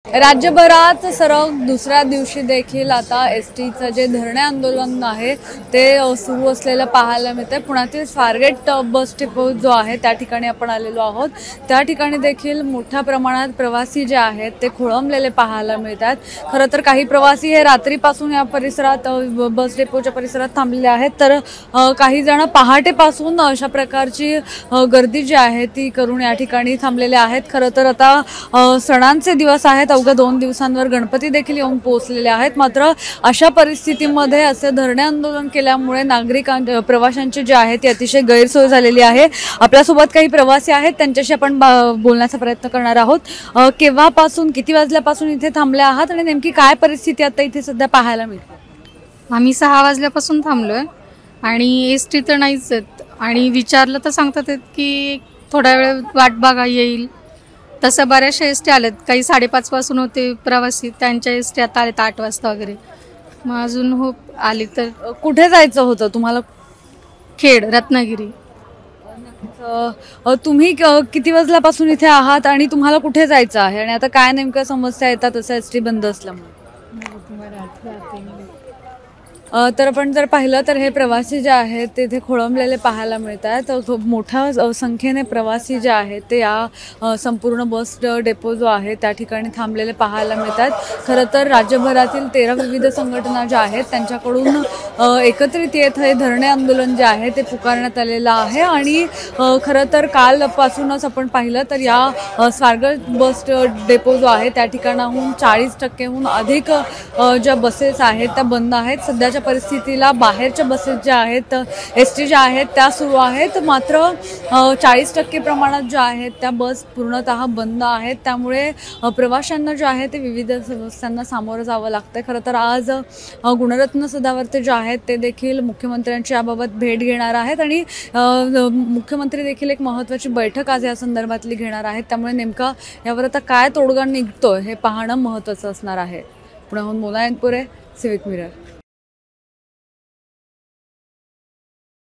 राज्यभरात सरळ दुसऱ्या दिवशी देखील आता एसटीचं जे धरणे आंदोलन आहे ते सुरू असलेलं पाहायला मिळतंय। पुण्यातील स्वारगेट बस डेपो जो आहे त्या ठिकाणी आपण आलेलो आहोत। त्या ठिकाणी देखील मोठ्या प्रमाणात प्रवासी जे आहेत ते खोळंबलेले पाहायला मिळतात। खरं तर काही प्रवासी हे रात्रीपासून या परिसरात बस डेपोच्या परिसरात थांबलेले आहेत, तर काही जण पहाटेपासून अशा प्रकारची गर्दी जी आहे ती करून या ठिकाणी थांबलेले आहेत। खरं तर आता सणांचे दिवस आहेत, अवघ्या 2 दिवसांवर गणपती देखील येऊन पोहोचलेले आहेत। मात्र अशा परिस्थितीमध्ये असे धरणे आंदोलन केल्यामुळे प्रवाशांची जे आहे ती अतिशय गैरसोय झालेली आहे। आपल्यासोबत काही प्रवासी आहेत, त्यांच्याशी आपण बोलण्याचा प्रयत्न करणार आहोत। केव्हापासून किती वाजल्यापासून इथे थांबले आहात आणि नेमकी काय परिस्थिती आता इथे सध्या पाहायला मिळते? आम्ही 6 वाजल्यापासून थांबलोय आणि एसटी तर नाहीच आहेत आणि विचारलं तर सांगतात की थोडा वेळ वाट बघा येईल। तसं बऱ्याचशा एसटी आल्यात, काही 5:30 पासून होते प्रवासी, त्यांच्या एसटी आता आलेत 8 वाजता वगैरे। मग अजून हो आली तर कुठे जायचं होतं तुम्हाला? खेड, रत्नागिरी। तुम्ही किती वाजल्यापासून इथे आहात आणि तुम्हाला कुठे जायचं आहे आणि आता काय नेमक्या समस्या येतात असं एसटी बंद असल्यामुळे? तर आपण जर पाहिलं तर हे प्रवासी जे आहेत ते इथे खोळंबलेले पाहायला मिळतात। मोठ्या संख्येने प्रवासी जे आहेत ते या संपूर्ण बस डेपो जो आहे त्या ठिकाणी थांबलेले पाहायला मिळतात। खरं तर राज्यभरातील 13 विविध संघटना ज्या आहेत त्यांच्याकडून एकत्रित येत हे धरणे आंदोलन जे आहे ते पुकारण्यात आलेलं आहे। आणि खरं तर कालपासूनच आपण पाहिलं तर या स्वारगेट बस डेपो जो आहे त्या ठिकाणाहून 40%हून अधिक ज्या बसेस आहेत त्या बंद आहेत। सध्याच्या परिस्थितीला बाहेरच्या बसेस ज्या आहेत एसटी ज्या आहेत त्या सुरू आहेत, मात्र 40% प्रमाणात ज्या आहेत त्या बस पूर्णतः बंद आहेत। त्यामुळे प्रवाशांना जे आहे ते विविध समस्यांना सामोरं जावं लागतं। खरं तर आज गुणरत्न सदावर्ते जे आहेत ते देखील मुख्यमंत्र्यांची याबाबत भेट घेणार आहेत आणि मुख्यमंत्री देखील एक महत्त्वाची बैठक आज या संदर्भातली घेणार आहेत। त्यामुळे नेमका यावर आता काय तोडगा निघतोय हे पाहणं महत्त्वाचं असणार आहे। पुण्याहून मोना एनपुरे, सिविक मिरर।